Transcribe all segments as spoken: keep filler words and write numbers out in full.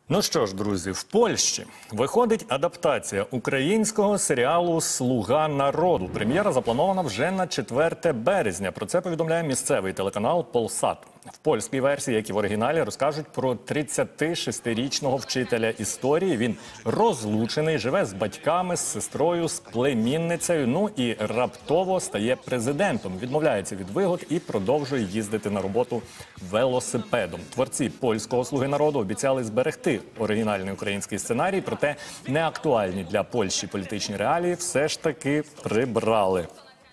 Ну що ж, друзі, в Польщі виходить адаптація українського серіалу «Слуга народу». Прем'єра запланована вже на четверте березня. Про це повідомляє місцевий телеканал «Полсат». В польській версії, як і в оригіналі, розкажуть про тридцятишестирічного вчителя історії. Він розлучений, живе з батьками, з сестрою, з племінницею, ну і раптово стає президентом. Відмовляється від вигод і продовжує їздити на роботу велосипедом. Творці польського «Слуги народу» обіцяли зберегти оригінальний український сценарій, проте неактуальні для Польщі політичні реалії все ж таки прибрали.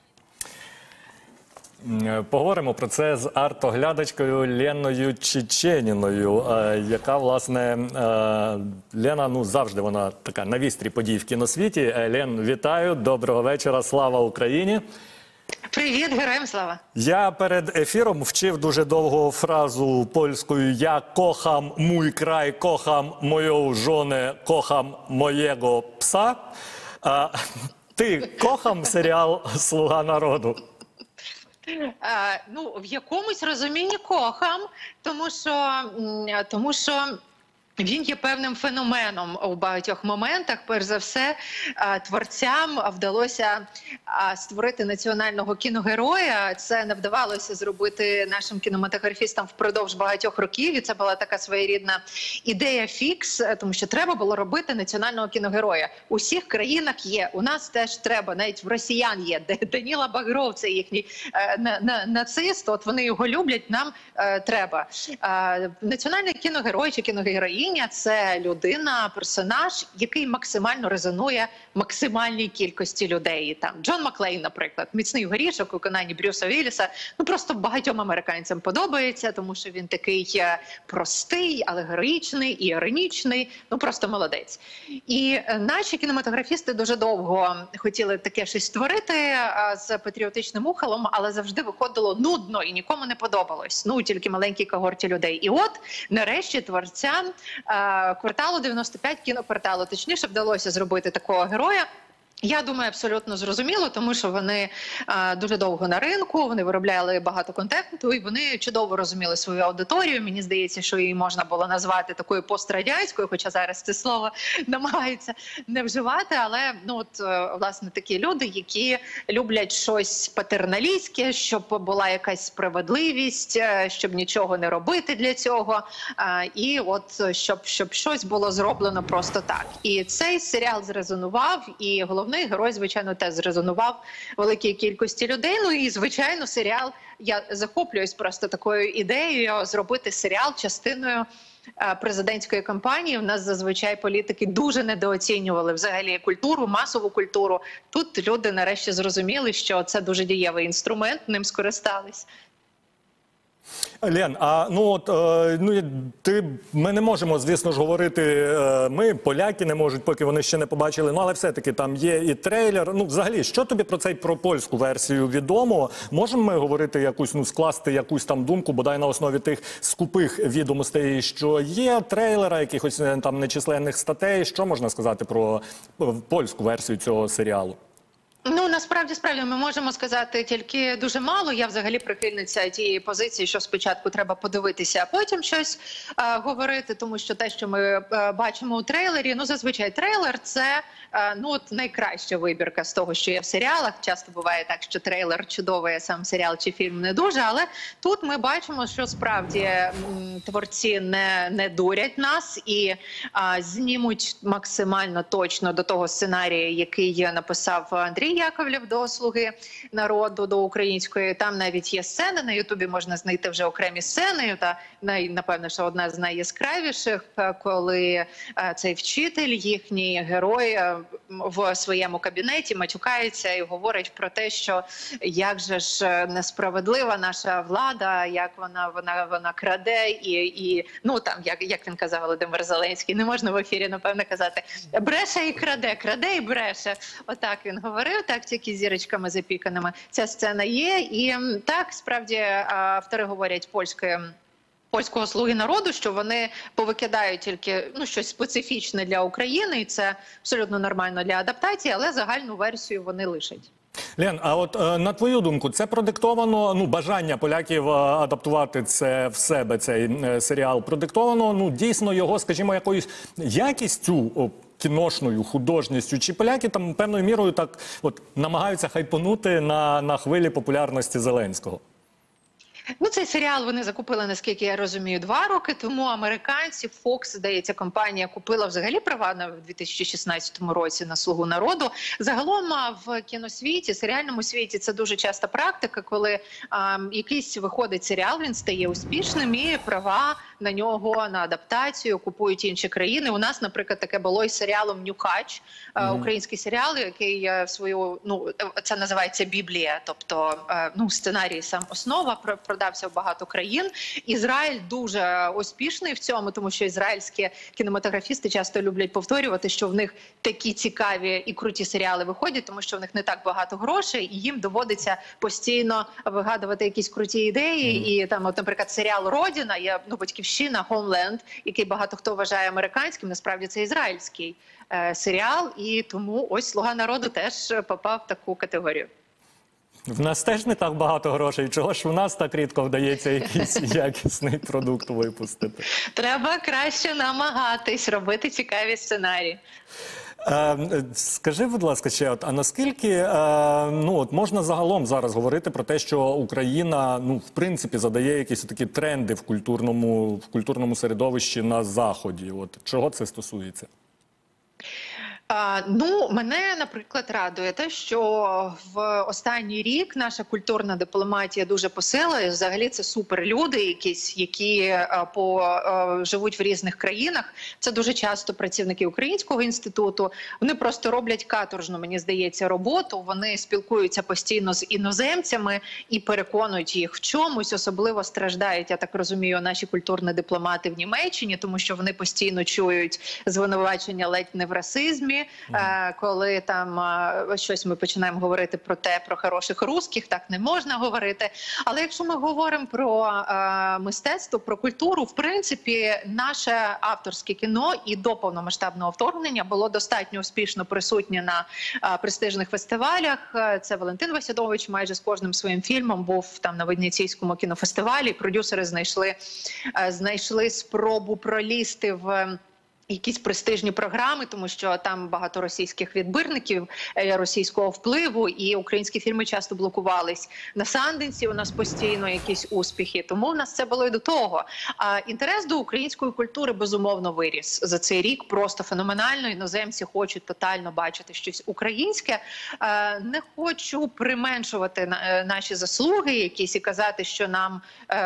Поговоримо про це з артоглядачкою Леною Чеченіною, яка, власне, Лена, ну, завжди вона така на вістрі подій в кіносвіті. Лен, вітаю, доброго вечора, слава Україні. Привіт, героям слава. Я перед ефіром вчив дуже довго фразу польською «Я кохам мій край, кохам мою жонę, кохам моєго пса». А, ти кохам серіал «Слуга народу»? А, ну, в якомусь розумінні кохам, тому що, тому що він є певним феноменом у багатьох моментах. Перш за все, творцям вдалося створити національного кіногероя. Це не вдавалося зробити нашим кінематографістам впродовж багатьох років. І це була така своєрідна ідея фікс, тому що треба було робити національного кіногероя. У всіх країнах є, у нас теж треба, навіть в росіян є. Даніла Багров, це їхній нацист, от вони його люблять, нам треба. Національний кіногерой чи кіногероїня – це людина, персонаж, який максимально резонує максимальній кількості людей. Там Джон Маклейн, наприклад, «Міцний горішок» у виконанні Брюса Вілліса, ну просто багатьом американцям подобається, тому що він такий простий, але героїчний і іронічний, ну просто молодець. І наші кінематографісти дуже довго хотіли таке щось створити з патріотичним ухилом, але завжди виходило нудно і нікому не подобалось. Ну, тільки маленькій когорті людей. І от, нарешті, творцям «Кварталу дев'яносто п'ять», кінокварталу, точніше, вдалося зробити такого героя. Я думаю, абсолютно зрозуміло, тому що вони а, дуже довго на ринку, вони виробляли багато контенту, і вони чудово розуміли свою аудиторію. Мені здається, що її можна було назвати такою пострадянською, хоча зараз це слово намагаються не вживати. Але, ну, от, власне, такі люди, які люблять щось патерналістське, щоб була якась справедливість, щоб нічого не робити для цього, а, і от, щоб, щоб щось було зроблено просто так. І цей серіал зрезонував, і головне, Головний герой, звичайно, теж зрезонував великій кількості людей. Ну і, звичайно, серіал, я захоплююсь просто такою ідеєю зробити серіал частиною президентської кампанії. У нас зазвичай політики дуже недооцінювали взагалі культуру, масову культуру. Тут люди нарешті зрозуміли, що це дуже дієвий інструмент, ним скористались. Лен, а ну от е, ну ти ми не можемо, звісно ж, говорити. Е, ми поляки не можуть, поки вони ще не побачили. Ну але все-таки там є і трейлер. Ну, взагалі, що тобі про цей про польську версію відомо? Можемо ми говорити якусь, ну скласти якусь там думку, бодай на основі тих скупих відомостей, що є трейлера, якихось там нечисленних статей. Що можна сказати про польську версію цього серіалу? Ну, насправді, справді, ми можемо сказати тільки дуже мало. Я взагалі прихильниця тієї позиції, що спочатку треба подивитися, а потім щось а, говорити, тому що те, що ми а, бачимо у трейлері, ну, зазвичай трейлер – це а, ну, от найкраща вибірка з того, що є в серіалах. Часто буває так, що трейлер чудовий, а сам серіал чи фільм не дуже, але тут ми бачимо, що справді м, творці не, не дурять нас і а, знімуть максимально точно до того сценарія, який написав Андрій Яковлєв до «Слуги народу», до української. Там навіть є сцени, на Ютубі можна знайти вже окремі сцени, та най, напевно, що одна з найяскравіших, коли цей вчитель, їхній герой, в своєму кабінеті матюкається і говорить про те, що як же ж несправедлива наша влада, як вона вона вона краде і, і ну там, як, як він казав Володимир Зеленський, не можна в ефірі, напевно, казати, бреше і краде, краде і бреше. Отак він говорив. Так, тільки зірочками запіканими. Ця сцена є. І так, справді, автори говорять польською, польського «Слуги народу», що вони повикидають тільки ну, щось специфічне для України, і це абсолютно нормально для адаптації, але загальну версію вони лишать. Лен, а от е, на твою думку, це продиктовано, ну, бажання поляків е, адаптувати це в себе, цей е, серіал, продиктовано, ну, дійсно його, скажімо, якоюсь якістю о, кіношною, художністю, чи поляки там певною мірою так от намагаються хайпонути на, на хвилі популярності Зеленського? Ну, цей серіал вони закупили, наскільки я розумію, два роки тому. Американці, Fox, здається, компанія купила взагалі права на в дві тисячі шістнадцятому році на «Слугу народу». Загалом в кіносвіті, серіальному світі це дуже часта практика, коли а, якийсь виходить серіал, він стає успішним і права на нього, на адаптацію купують інші країни. У нас, наприклад, таке було із серіалом «Нюхач», mm. український серіал, який в свою, ну, це називається «Біблія», тобто, ну, сценарій сам основа, продався в багато країн. Ізраїль дуже успішний в цьому, тому що ізраїльські кінематографісти часто люблять повторювати, що в них такі цікаві і круті серіали виходять, тому що в них не так багато грошей, і їм доводиться постійно вигадувати якісь круті ідеї. Mm. І там, от, наприклад, серіал «Родина», є, ну, «Батьківщина», «Homeland», який багато хто вважає американським, насправді це ізраїльський е, серіал, і тому ось «Слуга народу» теж попав в таку категорію. В нас теж не так багато грошей. Чого ж в нас так рідко вдається якийсь якісний продукт випустити? Треба краще намагатись робити цікаві сценарії. Е, скажи, будь ласка, ще, от, а наскільки е, ну, от можна загалом зараз говорити про те, що Україна, ну, в принципі, задає якісь такі тренди в культурному, в культурному середовищі на Заході? От, чого це стосується? А, ну, мене, наприклад, радує те, що в останній рік наша культурна дипломатія дуже посилилась. Взагалі це суперлюди якісь, які а, по, а, живуть в різних країнах. Це дуже часто працівники Українського інституту. Вони просто роблять каторжну, мені здається, роботу. Вони спілкуються постійно з іноземцями і переконують їх в чомусь. Особливо страждають, я так розумію, наші культурні дипломати в Німеччині, тому що вони постійно чують звинувачення ледь не в расизмі. Mm. Коли там щось ми починаємо говорити про те, про хороших русських, так не можна говорити. Але якщо ми говоримо про е, мистецтво, про культуру, в принципі, наше авторське кіно і до повномасштабного вторгнення було достатньо успішно присутнє на е, престижних фестивалях. Це Валентин Васідович майже з кожним своїм фільмом був там на Венеційському кінофестивалі. Продюсери знайшли, е, знайшли спробу пролізти в якісь престижні програми, тому що там багато російських відбірників, російського впливу, і українські фільми часто блокувались. На Санденсі у нас постійно якісь успіхи, тому в нас це було і до того. А інтерес до української культури, безумовно, виріс за цей рік просто феноменально. Іноземці хочуть тотально бачити щось українське. Не хочу применшувати наші заслуги якісь і казати, що нам,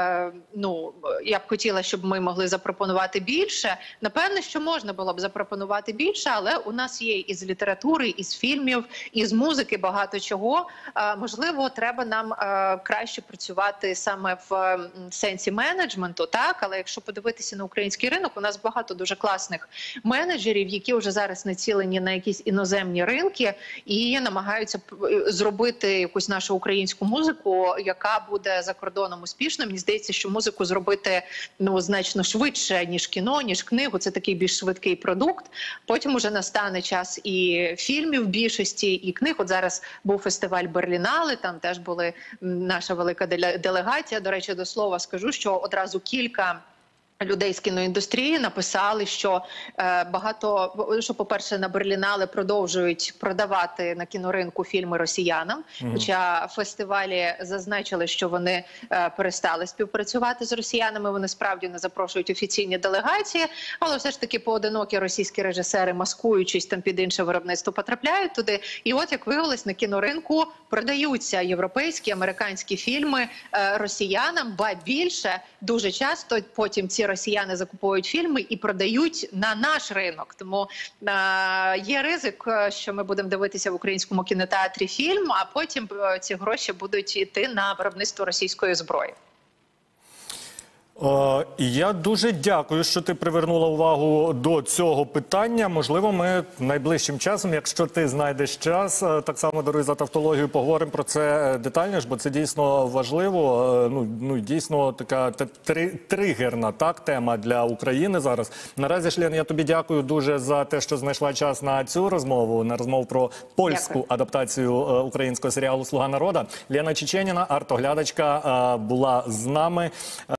ну, я б хотіла, щоб ми могли запропонувати більше. Напевне, що можна було б запропонувати більше, але у нас є із літератури, із фільмів, із музики багато чого. Можливо, треба нам краще працювати саме в сенсі менеджменту, так? Але якщо подивитися на український ринок, у нас багато дуже класних менеджерів, які вже зараз націлені на якісь іноземні ринки і намагаються зробити якусь нашу українську музику, яка буде за кордоном успішною. Мені здається, що музику зробити, ну, значно швидше, ніж кіно, ніж книгу. Це такий більш швидкий продукт. Потім уже настане час і фільмів в більшості, і книг. От зараз був фестиваль Берлінале, там теж були наша велика делегація. До речі, до слова скажу, що одразу кілька людей з кіноіндустрії написали, що е, багато, що, по-перше, на Берлінале продовжують продавати на кіноринку фільми росіянам, mm-hmm. хоча фестивалі зазначили, що вони е, перестали співпрацювати з росіянами, вони справді не запрошують офіційні делегації, але все ж таки поодинокі російські режисери, маскуючись там під інше виробництво, потрапляють туди. І от, як виявилось, на кіноринку продаються європейські, американські фільми е, росіянам, ба більше, дуже часто потім ці росіяни закуповують фільми і продають на наш ринок. Тому е, є ризик, що ми будемо дивитися в українському кінотеатрі фільм, а потім ці гроші будуть йти на виробництво російської зброї. Е, і я дуже дякую, що ти привернула увагу до цього питання. Можливо, ми найближчим часом, якщо ти знайдеш час, е, так само даруй за тавтологію, поговоримо про це детальніше, бо це дійсно важливо. Е, ну, ну дійсно така та- три, тригерна так тема для України зараз. Наразі ж, Лен, я тобі дякую дуже за те, що знайшла час на цю розмову, на розмову про польську Дякую. адаптацію е, українського серіалу «Слуга народу». Лена Чеченіна, артоглядачка, е, була з нами.